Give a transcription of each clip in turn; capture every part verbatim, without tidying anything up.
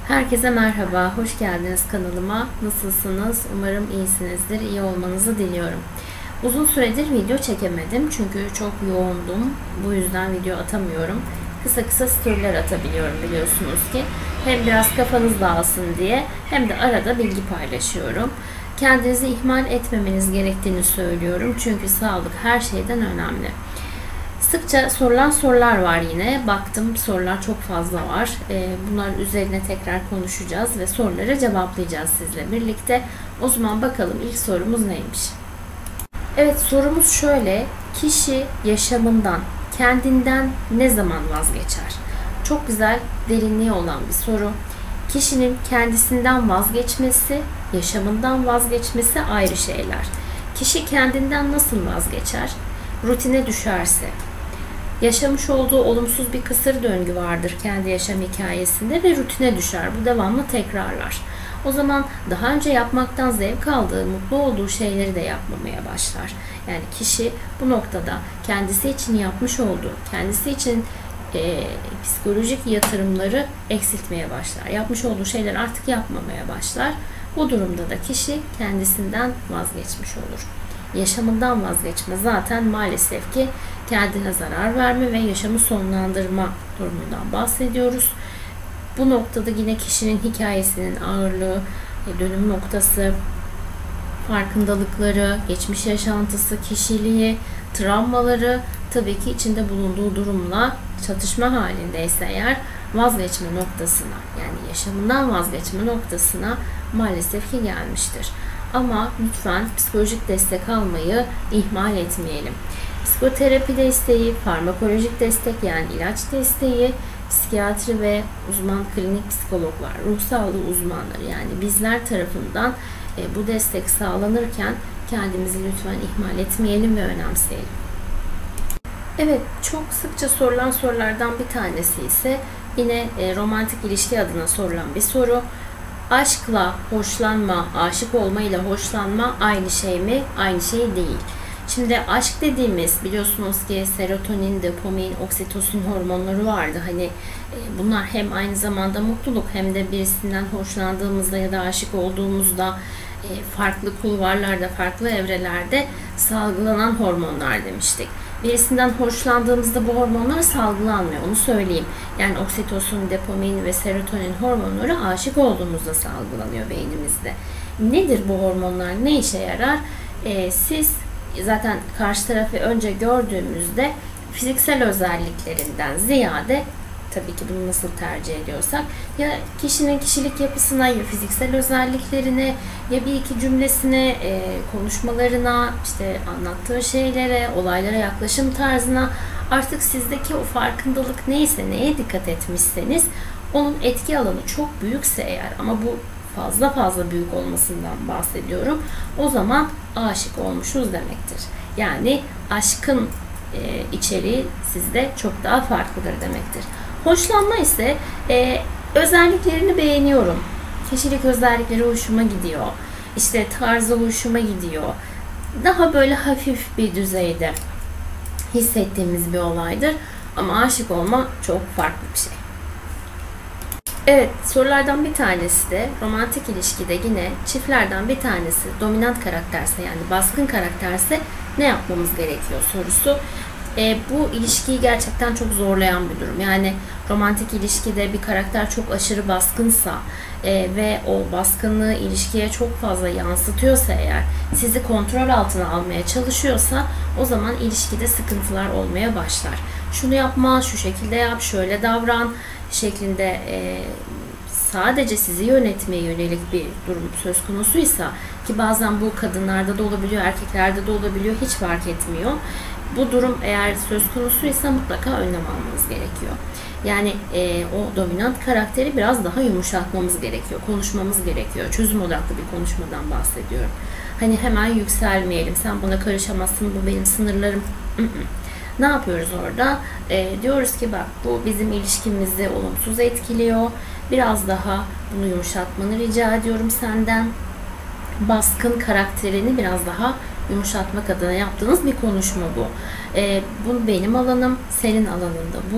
Herkese merhaba, hoş geldiniz kanalıma. Nasılsınız? Umarım iyisinizdir, iyi olmanızı diliyorum. Uzun süredir video çekemedim çünkü çok yoğundum. Bu yüzden video atamıyorum. Kısa kısa storyler atabiliyorum biliyorsunuz ki. Hem biraz kafanız dağılsın diye hem de arada bilgi paylaşıyorum. Kendinizi ihmal etmemeniz gerektiğini söylüyorum çünkü sağlık her şeyden önemli. Sıkça sorulan sorular var yine. Baktım sorular çok fazla var. Bunlar üzerine tekrar konuşacağız ve soruları cevaplayacağız sizle birlikte. O zaman bakalım ilk sorumuz neymiş? Evet, sorumuz şöyle. Kişi yaşamından, kendinden ne zaman vazgeçer? Çok güzel, derinliği olan bir soru. Kişinin kendisinden vazgeçmesi, yaşamından vazgeçmesi ayrı şeyler. Kişi kendinden nasıl vazgeçer? Rutine düşerse, yaşamış olduğu olumsuz bir kısır döngü vardır kendi yaşam hikayesinde ve rutine düşer. Bu devamlı tekrarlar. O zaman daha önce yapmaktan zevk aldığı, mutlu olduğu şeyleri de yapmamaya başlar. Yani kişi bu noktada kendisi için yapmış olduğu, kendisi için e, psikolojik yatırımları eksiltmeye başlar. Yapmış olduğu şeyler artık yapmamaya başlar. Bu durumda da kişi kendisinden vazgeçmiş olur. Yaşamından vazgeçme zaten maalesef ki kendine zarar verme ve yaşamı sonlandırma durumundan bahsediyoruz. Bu noktada yine kişinin hikayesinin ağırlığı, dönüm noktası, farkındalıkları, geçmiş yaşantısı, kişiliği, travmaları tabii ki içinde bulunduğu durumla çatışma halindeyse eğer vazgeçme noktasına, yani yaşamından vazgeçme noktasına maalesef ki gelmiştir. Ama lütfen psikolojik destek almayı ihmal etmeyelim. Psikoterapi desteği, farmakolojik destek yani ilaç desteği, psikiyatri ve uzman klinik psikologlar, ruh sağlığı uzmanları yani bizler tarafından e, bu destek sağlanırken kendimizi lütfen ihmal etmeyelim ve önemseyelim. Evet, çok sıkça sorulan sorulardan bir tanesi ise yine e, romantik ilişki adına sorulan bir soru. Aşkla hoşlanma, aşık olma ile hoşlanma aynı şey mi? Aynı şey değil. Şimdi aşk dediğimiz biliyorsunuz ki serotonin, dopamin, oksitosin hormonları vardı. Hani bunlar hem aynı zamanda mutluluk hem de birisinden hoşlandığımızda ya da aşık olduğumuzda farklı kulvarlarda, farklı evrelerde salgılanan hormonlar demiştik. Birisinden hoşlandığımızda bu hormonlar salgılanmıyor, onu söyleyeyim. Yani oksitosin, dopamin ve serotonin hormonları aşık olduğumuzda salgılanıyor beynimizde. Nedir bu hormonlar, ne işe yarar? Ee, siz zaten karşı tarafı önce gördüğümüzde fiziksel özelliklerinden ziyade, tabii ki bunu nasıl tercih ediyorsak, ya kişinin kişilik yapısına, ya fiziksel özelliklerine, ya bir iki cümlesine, e, konuşmalarına, işte anlattığı şeylere, olaylara yaklaşım tarzına, artık sizdeki o farkındalık neyse, neye dikkat etmişseniz onun etki alanı çok büyükse eğer, ama bu fazla fazla büyük olmasından bahsediyorum, o zaman aşık olmuşuz demektir. Yani aşkın e, içeriği sizde çok daha farklıdır demektir. Hoşlanma ise e, özelliklerini beğeniyorum. Kişilik özellikleri hoşuma gidiyor. İşte tarzı hoşuma gidiyor. Daha böyle hafif bir düzeyde hissettiğimiz bir olaydır. Ama aşık olma çok farklı bir şey. Evet, sorulardan bir tanesi de romantik ilişkide yine çiftlerden bir tanesi dominant karakterse yani baskın karakterse ne yapmamız gerekiyor sorusu. E, bu ilişkiyi gerçekten çok zorlayan bir durum. Yani romantik ilişkide bir karakter çok aşırı baskınsa e, ve o baskınlığı ilişkiye çok fazla yansıtıyorsa eğer, sizi kontrol altına almaya çalışıyorsa, o zaman ilişkide sıkıntılar olmaya başlar. Şunu yapma, şu şekilde yap, şöyle davran şeklinde e, sadece sizi yönetmeye yönelik bir durum söz konusuysa, ki bazen bu kadınlarda da olabiliyor, erkeklerde de olabiliyor, hiç fark etmiyor. Bu durum eğer söz konusuysa mutlaka önlem almanız gerekiyor. Yani e, o dominant karakteri biraz daha yumuşatmamız gerekiyor, konuşmamız gerekiyor. Çözüm odaklı bir konuşmadan bahsediyorum. Hani hemen yükselmeyelim, sen bana karışamazsın, bu benim sınırlarım. Ne yapıyoruz orada? E, diyoruz ki bak, bu bizim ilişkimizi olumsuz etkiliyor. Biraz daha bunu yumuşatmanı rica ediyorum senden. Baskın karakterini biraz daha yumuşatmak adına yaptığınız bir konuşma bu. E, bu benim alanım, senin alanında bu.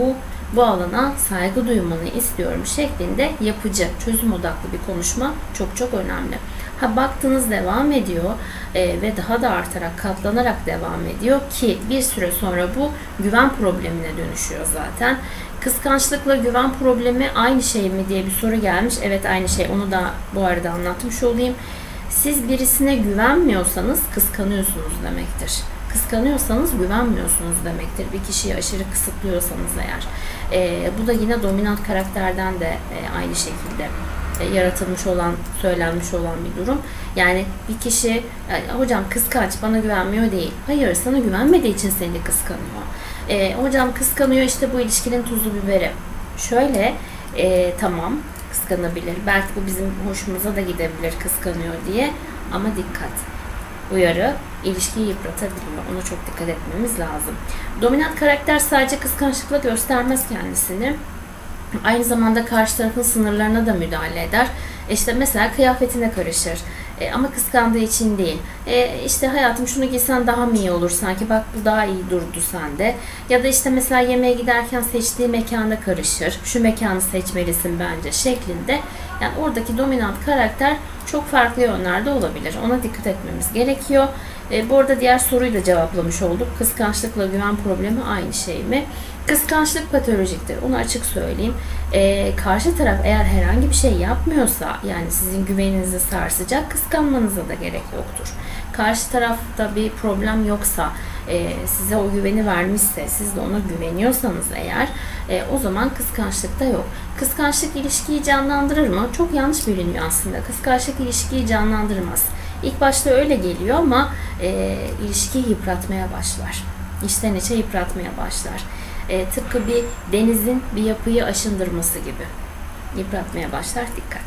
bu alana saygı duymanı istiyorum şeklinde yapıcı, çözüm odaklı bir konuşma çok çok önemli. Ha baktınız devam ediyor e, ve daha da artarak, katlanarak devam ediyor ki bir süre sonra bu güven problemine dönüşüyor zaten. Kıskançlıkla güven problemi aynı şey mi diye bir soru gelmiş. Evet, aynı şey. Onu da bu arada anlatmış olayım. Siz birisine güvenmiyorsanız kıskanıyorsunuz demektir. Kıskanıyorsanız güvenmiyorsunuz demektir. Bir kişiyi aşırı kısıtlıyorsanız eğer. E, bu da yine dominant karakterden de e, aynı şekilde e, yaratılmış olan, söylenmiş olan bir durum. Yani bir kişi, yani, hocam kıskanç, bana güvenmiyor değil. Hayır, sana güvenmediği için seni kıskanıyor. E, hocam kıskanıyor, işte bu ilişkinin tuzu biberi. Şöyle, e, tamam kıskanabilir. Belki bu bizim hoşumuza da gidebilir kıskanıyor diye. Ama dikkat. Uyarı ilişkiyi yıpratabiliyor. Ona çok dikkat etmemiz lazım. Dominant karakter sadece kıskançlıkla göstermez kendisini. Aynı zamanda karşı tarafın sınırlarına da müdahale eder. İşte mesela kıyafetine karışır. E, ama kıskandığı için değil. E, işte hayatım şunu giysen daha mı iyi olur sanki, bak bu daha iyi durdu sende. Ya da işte mesela yemeğe giderken seçtiği mekana karışır. Şu mekanı seçmelisin bence şeklinde. Yani oradaki dominant karakter çok farklı yönlerde olabilir. Ona dikkat etmemiz gerekiyor. E, bu arada diğer soruyu da cevaplamış olduk. Kıskançlıkla güven problemi aynı şey mi? Kıskançlık patolojiktir. Onu açık söyleyeyim. E, karşı taraf eğer herhangi bir şey yapmıyorsa, yani sizin güveninizi sarsacak, kıskanmanıza da gerek yoktur. Karşı tarafta bir problem yoksa, e, size o güveni vermişse, siz de ona güveniyorsanız eğer, e, o zaman kıskançlık da yok. Kıskançlık ilişkiyi canlandırır mı? Çok yanlış biliniyor aslında. Kıskançlık ilişkiyi canlandırmaz. İlk başta öyle geliyor ama e, ilişkiyi yıpratmaya başlar. İçten içe yıpratmaya başlar. E, tıpkı bir denizin bir yapıyı aşındırması gibi. Yıpratmaya başlar, dikkat.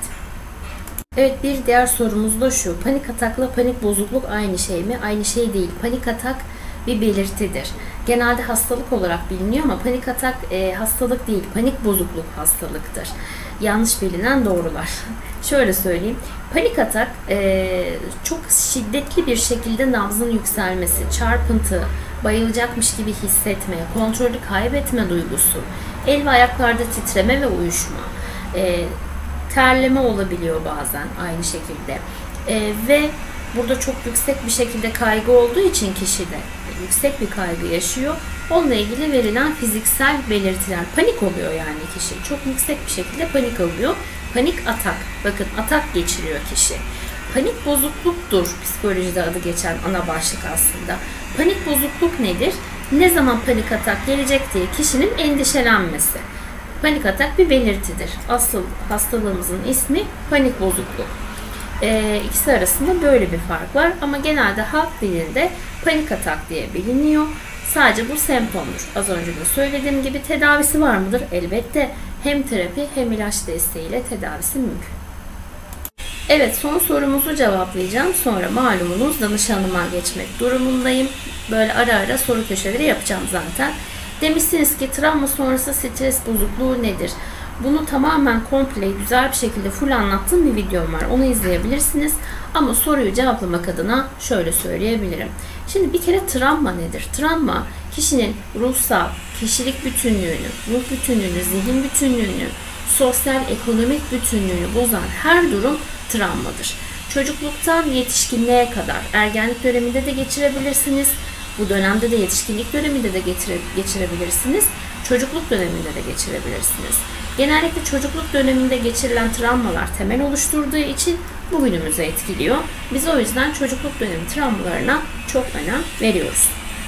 Evet, bir diğer sorumuz da şu. Panik atakla panik bozukluk aynı şey mi? Aynı şey değil. Panik atak bir belirtidir. Genelde hastalık olarak biliniyor ama panik atak e, hastalık değil, panik bozukluk hastalıktır. Yanlış bilinen doğrular. Şöyle söyleyeyim. Panik atak e, çok şiddetli bir şekilde nabzın yükselmesi, çarpıntı, bayılacakmış gibi hissetme, kontrolü kaybetme duygusu, el ve ayaklarda titreme ve uyuşma, e, terleme olabiliyor bazen aynı şekilde. E, ve burada çok yüksek bir şekilde kaygı olduğu için kişide yüksek bir kaygı yaşıyor. Onunla ilgili verilen fiziksel belirtiler, panik oluyor yani kişi. Çok yüksek bir şekilde panik alıyor. Panik atak. Bakın, atak geçiriyor kişi. Panik bozukluktur psikolojide adı geçen ana başlık aslında. Panik bozukluk nedir? Ne zaman panik atak gelecek diye kişinin endişelenmesi. Panik atak bir belirtidir. Asıl hastalığımızın ismi panik bozukluk. E, ikisi arasında böyle bir fark var ama genelde halk dilinde panik atak diye biliniyor. Sadece bu semptomdur. Az önce de söylediğim gibi tedavisi var mıdır? Elbette. Hem terapi hem ilaç desteğiyle tedavisi mümkün. Evet, son sorumuzu cevaplayacağım. Sonra malumunuz danışanıma geçmek durumundayım. Böyle ara ara soru köşeleri yapacağım zaten. Demişsiniz ki travma sonrası stres bozukluğu nedir? Bunu tamamen komple güzel bir şekilde full anlattığım bir videom var. Onu izleyebilirsiniz. Ama soruyu cevaplamak adına şöyle söyleyebilirim. Şimdi bir kere travma nedir? Travma kişinin ruhsal, kişilik bütünlüğünü, ruh bütünlüğünü, zihin bütünlüğünü, sosyal, ekonomik bütünlüğünü bozan her durum travmadır. Çocukluktan yetişkinliğe kadar, ergenlik döneminde de geçirebilirsiniz. Bu dönemde de yetişkinlik döneminde de geçire, geçirebilirsiniz. Çocukluk döneminde de geçirebilirsiniz. Genellikle çocukluk döneminde geçirilen travmalar temel oluşturduğu için bugünümüzü etkiliyor. Biz o yüzden çocukluk dönemi travmalarına çok önem veriyoruz.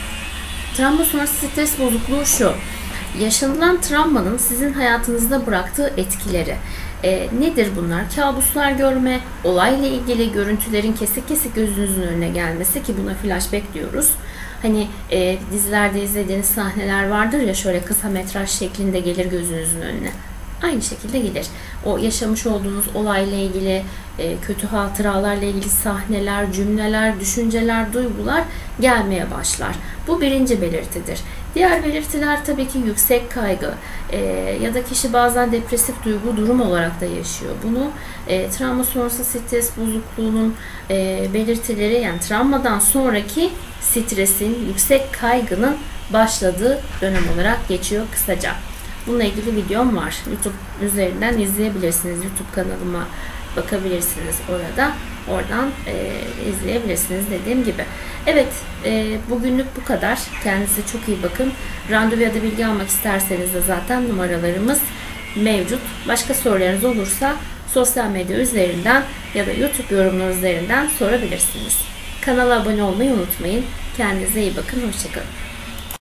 Travma sonrası stres bozukluğu şu. Yaşanılan travmanın sizin hayatınızda bıraktığı etkileri. E, nedir bunlar? Kabuslar görme, olayla ilgili görüntülerin kesik kesik gözünüzün önüne gelmesi, ki buna flashback diyoruz. Hani e, dizilerde izlediğiniz sahneler vardır ya, şöyle kısa metraj şeklinde gelir gözünüzün önüne. Aynı şekilde gelir. O yaşamış olduğunuz olayla ilgili, e, kötü hatıralarla ilgili sahneler, cümleler, düşünceler, duygular gelmeye başlar. Bu birinci belirtidir. Diğer belirtiler tabii ki yüksek kaygı e, ya da kişi bazen depresif duygu durum olarak da yaşıyor. Bunu e, travma sonrası stres bozukluğunun e, belirtileri, yani travmadan sonraki stresin, yüksek kaygının başladığı dönem olarak geçiyor kısaca. Bununla ilgili videom var. YouTube üzerinden izleyebilirsiniz. YouTube kanalıma bakabilirsiniz orada. Oradan e, izleyebilirsiniz dediğim gibi. Evet, e, bugünlük bu kadar. Kendinize çok iyi bakın. Randevu ya da bilgi almak isterseniz de zaten numaralarımız mevcut. Başka sorularınız olursa sosyal medya üzerinden ya da YouTube yorumları üzerinden sorabilirsiniz. Kanala abone olmayı unutmayın. Kendinize iyi bakın. Hoşçakalın.